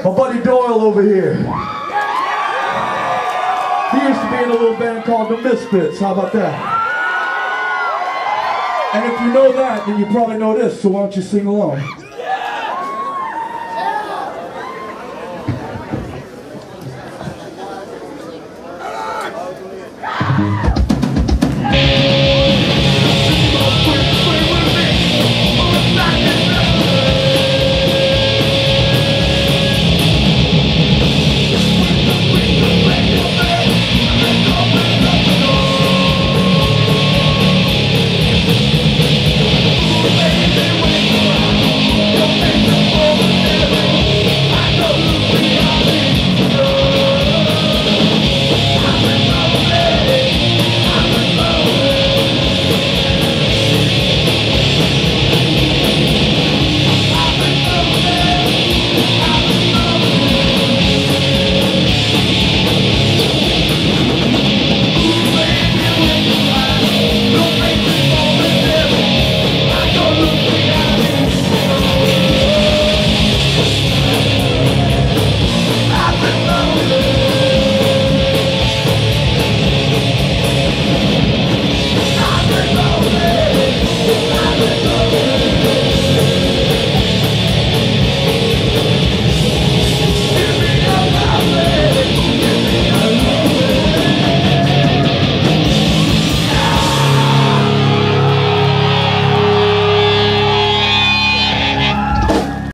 My buddy Doyle over here. He used to be in a little band called The Misfits. How about that? And if you know that, then you probably know this, so why don't you sing along?